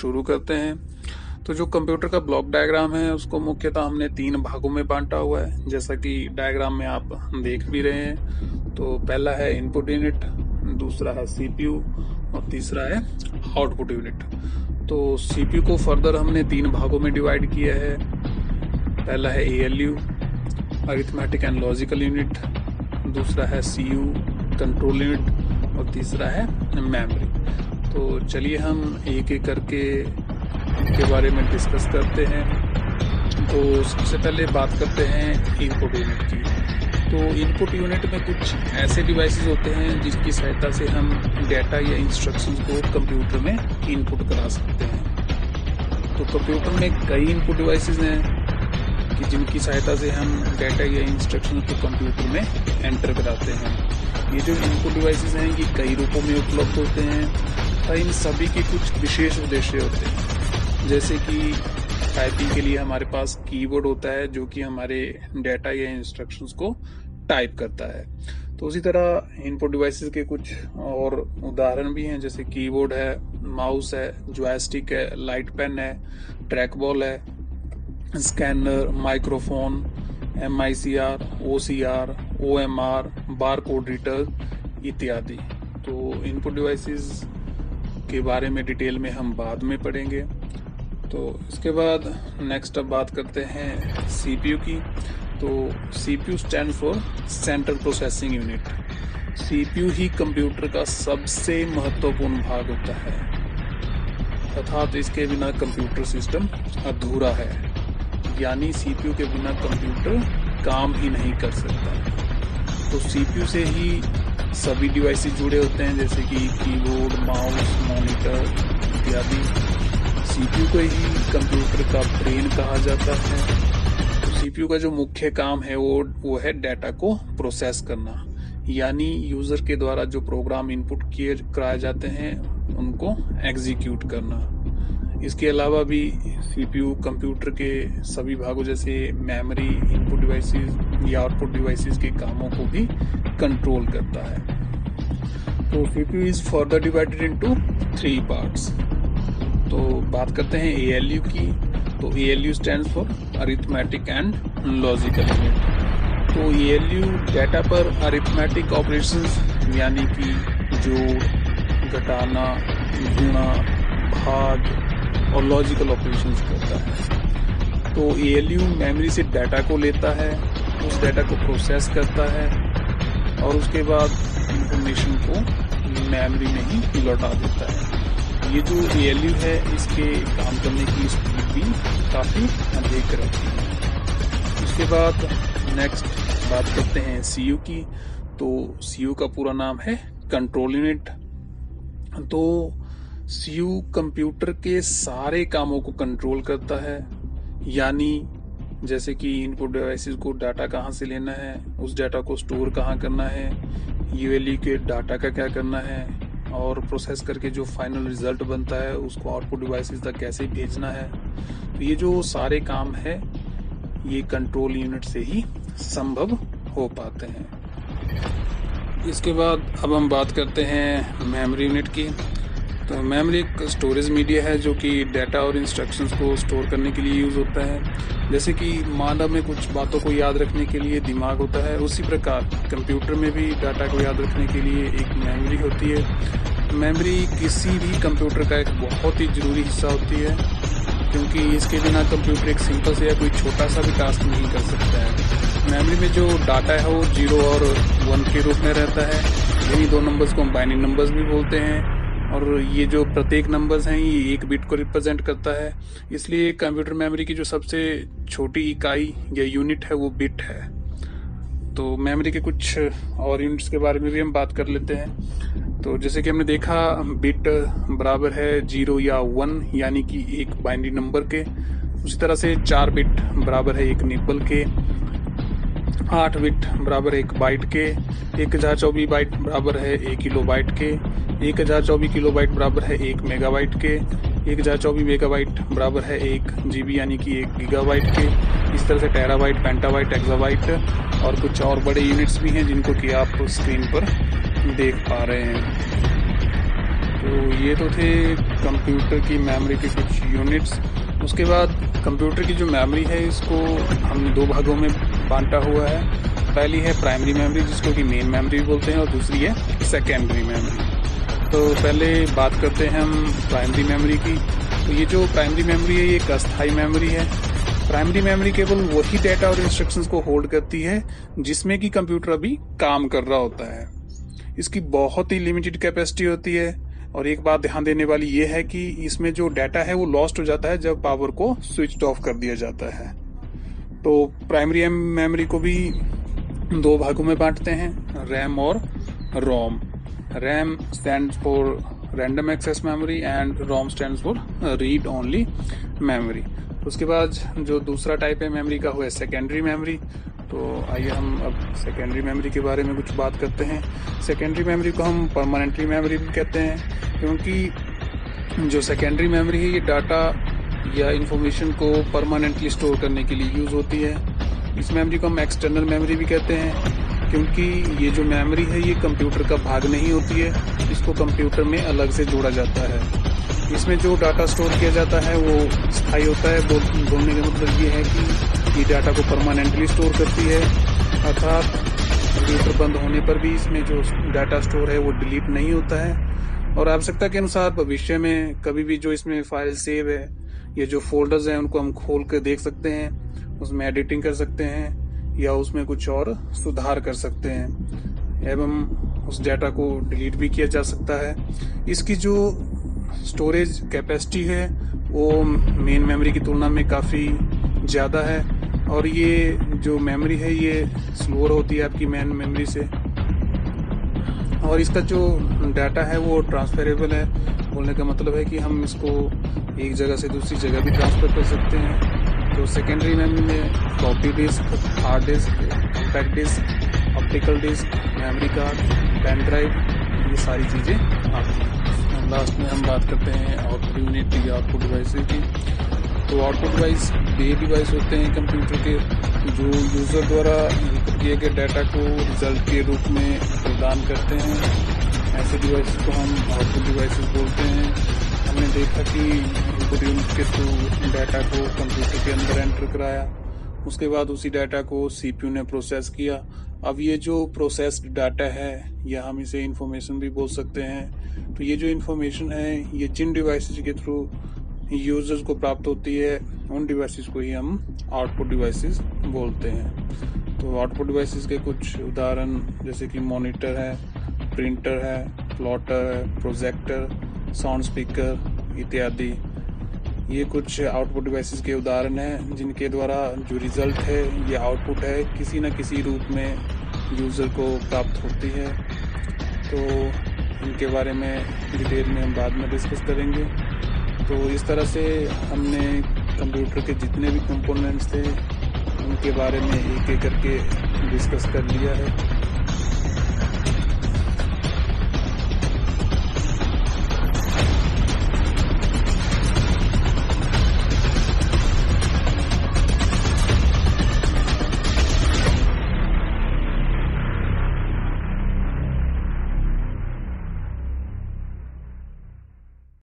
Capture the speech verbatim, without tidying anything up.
शुरू करते हैं। तो जो कंप्यूटर का ब्लॉक डायग्राम है उसको मुख्यतः हमने तीन भागों में बांटा हुआ है, जैसा कि डायग्राम में आप देख भी रहे हैं। तो पहला है इनपुट यूनिट, दूसरा है सीपीयू और तीसरा है आउटपुट यूनिट। तो सीपीयू को फर्दर हमने तीन भागों में डिवाइड किया है। पहला है ALU, arithmetic and logical unit, दूसरा है सीयू, कंट्रोल यूनिट और तीसरा है मेमोरी। तो चलिए हम एक एक करके इनके बारे में डिस्कस करते हैं। तो सबसे पहले बात करते हैं इनपुट यूनिट की। तो इनपुट यूनिट में कुछ ऐसे डिवाइसेस होते हैं जिसकी सहायता से हम डेटा या इंस्ट्रक्शंस को कंप्यूटर में इनपुट करा सकते हैं। तो कंप्यूटर में कई इनपुट डिवाइसेस हैं कि जिनकी सहायता से हम डेटा या इंस्ट्रक्शन को कंप्यूटर में एंटर कराते हैं। ये जो इनपुट डिवाइसेस हैं ये कई रूपों में उपलब्ध होते हैं और इन सभी के कुछ विशेष उद्देश्य होते हैं। जैसे कि टाइपिंग के लिए हमारे पास कीबोर्ड होता है जो कि हमारे डेटा या इंस्ट्रक्शंस को टाइप करता है। तो उसी तरह इनपुट डिवाइसेस के कुछ और उदाहरण भी हैं, जैसे कीबोर्ड है, माउस है, जॉयस्टिक है, लाइट पेन है, ट्रैक बॉल है, scanner, microphone, M I C R, O C R, O M R, bar code reader इत्यादि। तो इनपुट डिवाइसेस के बारे में डिटेल में हम बाद में पढ़ेंगे। तो इसके बाद नेक्स्ट अब बात करते हैं सीपीयू की। तो CPU stand for central processing unit. CPU ही कंप्यूटर का सबसे महत्वपूर्ण भाग होता है, अर्थात इसके बिना कंप्यूटर सिस्टम अधूरा है, यानी सीपीयू के बिना कंप्यूटर काम ही नहीं कर सकता। तो सीपीयू से ही सभी डिवाइसेस जुड़े होते हैं, जैसे कि कीबोर्ड, माउस, मॉनिटर इत्यादि। सीपीयू को ही कंप्यूटर का ब्रेन कहा जाता है। तो सीपीयू का जो मुख्य काम है वो वो है डेटा को प्रोसेस करना, यानी यूजर के द्वारा जो प्रोग्राम इनपुट किए कराए जाते हैं उनको एग्जीक्यूट करना। इसके अलावा भी सीपीयू कंप्यूटर के सभी भागों जैसे मेमोरी, इनपुट डिवाइसेस या आउटपुट डिवाइसेस के कामों को भी कंट्रोल करता है। तो CPU is further divided into three parts. तो बात करते हैं एएलयू की। तो ALU stands for arithmetic and logical unit. तो एएलयू डेटा पर अरिथमेटिक ऑपरेशंस यानी कि जोड़, घटाना, गुणा, भाग और लॉजिकल ऑपरेशंस करता है। तो एएलयू मेमोरी से डाटा को लेता है, उस डाटा को प्रोसेस करता है और उसके बाद इंफॉर्मेशन को मेमोरी में ही लौटा देता है। ये जो एएलयू है इसके काम करने की स्पीड भी काफ़ी अधिक रहती है। उसके बाद नेक्स्ट बात करते हैं सीयू की। तो सीयू का पूरा नाम है कंट्रोल यूनिट। तो सीयू कंप्यूटर के सारे कामों को कंट्रोल करता है, यानी जैसे कि इनपुट डिवाइसेस को डाटा कहाँ से लेना है, उस डाटा को स्टोर कहाँ करना है, यूएलयू के डाटा का क्या करना है और प्रोसेस करके जो फाइनल रिजल्ट बनता है उसको आउटपुट डिवाइसेस तक कैसे भेजना है। तो ये जो सारे काम है ये कंट्रोल यूनिट से ही संभव हो पाते हैं। इसके बाद अब हम बात करते हैं मेमोरी यूनिट की। तो मेमोरी एक स्टोरेज मीडिया है जो कि डाटा और इंस्ट्रक्शंस को स्टोर करने के लिए यूज़ होता है। जैसे कि मानव में कुछ बातों को याद रखने के लिए दिमाग होता है, उसी प्रकार कंप्यूटर में भी डाटा को याद रखने के लिए एक मेमोरी होती है। मेमोरी किसी भी कंप्यूटर का एक बहुत ही ज़रूरी हिस्सा होती है, क्योंकि इसके बिना कंप्यूटर एक सिंपल से या कोई छोटा सा भी टास्क नहीं कर सकता है। मेमोरी में जो डाटा है वो जीरो और वन के रूप में रहता है। यही दो नंबर्स को हम बाइनरी नंबर्स भी बोलते हैं और ये जो प्रत्येक नंबर्स हैं ये एक बिट को रिप्रेजेंट करता है। इसलिए कंप्यूटर मेमोरी की जो सबसे छोटी इकाई या यूनिट है वो बिट है। तो मेमोरी के कुछ और यूनिट्स के बारे में भी हम बात कर लेते हैं। तो जैसे कि हमने देखा बिट बराबर है जीरो या वन यानी कि एक बाइनरी नंबर के। उसी तरह से चार बिट बराबर है एक निबल के, आठ बिट बराबर है एक बाइट के, एक हजार चौबीस बाइट बराबर है एक किलो बाइट के, एक हजार चौबीस किलो बाइट बराबर है एक मेगाबाइट के, एक हजार चौबीस मेगाबाइट बराबर है एक जीबी यानी कि एक गीगाबाइट के। इस तरह से टेराबाइट, पेंटाबाइट, एक्साबाइट और कुछ और बड़े यूनिट्स भी हैं जिनको कि आप स्क्रीन पर देख पा रहे हैं। तो ये तो थे कंप्यूटर की मेमोरी के कुछ यूनिट्स। उसके बाद कंप्यूटर की जो मेमोरी है इसको हमने दो भागों में बांटा हुआ है। पहली है प्राइमरी मेमोरी जिसको कि मेन मेमोरी बोलते हैं और दूसरी है सेकेंडरी मेमोरी। तो पहले बात करते हैं हम प्राइमरी मेमोरी की। तो ये जो प्राइमरी मेमोरी है ये एक अस्थायी मेमोरी है। प्राइमरी मेमोरी केवल वही डेटा और इंस्ट्रक्शंस को होल्ड करती है जिसमें कि कंप्यूटर अभी काम कर रहा होता है। इसकी बहुत ही लिमिटेड कैपेसिटी होती है और एक बात ध्यान देने वाली ये है कि इसमें जो डाटा है वो लॉस्ट हो जाता है जब पावर को स्विच ऑफ कर दिया जाता है। तो प्राइमरी मेमोरी को भी दो भागों में बांटते हैं, रैम और ROM. RAM stands for random access memory and ROM stands for read only memory. उसके बाद जो दूसरा टाइप है मेमोरी का वो है सेकेंडरी मेमोरी। तो आइए हम अब सेकेंडरी मेमोरी के बारे में कुछ बात करते हैं। सेकेंडरी मेमोरी को हम परमानेंटली मेमोरी भी कहते हैं क्योंकि जो सेकेंडरी मेमोरी है ये डाटा या इंफॉर्मेशन को परमानेंटली स्टोर करने के लिए यूज होती है। इस मेमोरी को हम एक्सटर्नल मेमोरी भी कहते हैं क्योंकि ये जो मेमोरी है ये कंप्यूटर का भाग नहीं होती है, इसको कंप्यूटर में अलग से जोड़ा जाता है। इसमें जो डाटा स्टोर किया जाता है वो स्थायी होता है। बोल, बोलने का मतलब ये है कि ये डाटा को परमानेंटली स्टोर करती है, अर्थात कंप्यूटर बंद होने पर भी इसमें जो डाटा स्टोर है वो डिलीट नहीं होता है। और आवश्यकता के अनुसार भविष्य में कभी भी जो इसमें फाइल सेव है या जो फोल्डर्स हैं उनको हम खोल कर देख सकते हैं, उसमें एडिटिंग कर सकते हैं या उसमें कुछ और सुधार कर सकते हैं एवं उस डाटा को डिलीट भी किया जा सकता है। इसकी जो स्टोरेज कैपेसिटी है वो मेन मेमोरी की तुलना में काफ़ी ज़्यादा है और ये जो मेमोरी है ये स्लोअर होती है आपकी मेन मेमोरी से। और इसका जो डाटा है वो ट्रांसफरेबल है। बोलने का मतलब है कि हम इसको एक जगह से दूसरी जगह भी ट्रांसफर कर सकते हैं। तो सेकेंडरी मेमोरी में floppy disk, hard disk, compact disk, optical disk, memory card, pen drive, ये सारी चीज़ें आती हैं। लास्ट में हम बात करते हैं आउटपुट यूनिट या आउटपुट डिवाइसेस की। तो आउटपुट डिवाइस वे डिवाइस होते हैं कंप्यूटर के जो यूज़र द्वारा इनपुट किए गए डाटा को रिजल्ट के रूप में प्रदान करते हैं। ऐसे डिवाइसेस को हम आउटपुट डिवाइसेस बोलते हैं। हमने देखा कि इनपुट यूनिट के थ्रू डाटा को कंप्यूटर के अंदर एंटर कराया, उसके बाद उसी डाटा को सीपीयू ने प्रोसेस किया। अब ये जो प्रोसेस्ड डाटा है या हम इसे इंफॉर्मेशन भी बोल सकते हैं। तो ये जो इंफॉर्मेशन है ये जिन डिवाइसेस के थ्रू यूजर्स को प्राप्त होती है उन डिवाइसेस को ही हम आउटपुट डिवाइसेस बोलते हैं। तो आउटपुट डिवाइसेस के कुछ उदाहरण जैसे कि मॉनिटर है, प्रिंटर है, प्लॉटर है, प्रोजेक्टर, साउंड स्पीकर इत्यादि, ये कुछ आउटपुट डिवाइसेस के उदाहरण हैं जिनके द्वारा जो रिजल्ट है या आउटपुट है किसी न किसी रूप में यूज़र को प्राप्त होती है। तो इनके बारे में डिटेल में हम बाद में डिस्कस करेंगे। तो इस तरह से हमने कंप्यूटर के जितने भी कंपोनेंट्स थे उनके बारे में एक एक करके डिस्कस कर लिया है।